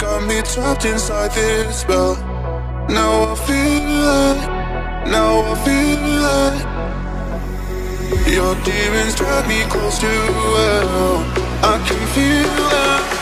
got me trapped inside this spell. Now I feel it, now I feel it. Your demons drag me close to hell. I can feel it.